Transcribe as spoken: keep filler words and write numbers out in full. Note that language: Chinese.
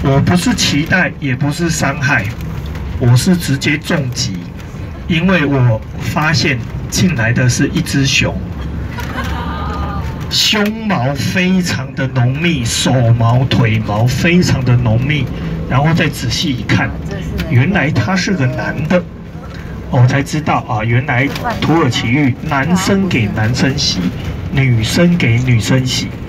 我不是期待，也不是伤害，我是直接重击，因为我发现进来的是一只熊，胸毛非常的浓密，手毛、腿毛非常的浓密，然后再仔细一看，原来他是个男的。 我才知道啊，原来土耳其浴男生给男生洗，女生给女生洗。